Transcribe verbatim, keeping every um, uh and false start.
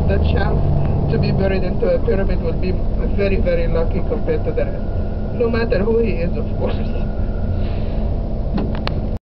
the chance to be buried into a pyramid will be very, very lucky compared to the rest. No matter who he is, of course.